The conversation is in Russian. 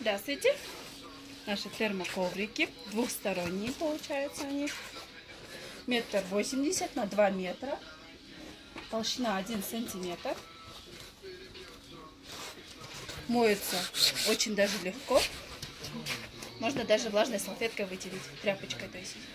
Здравствуйте. Наши термоковрики. Двухсторонние получаются они. 1,80 на 2 метра. Толщина 1 сантиметр. Моются очень даже легко. Можно даже влажной салфеткой вытереть. Тряпочкой, то есть.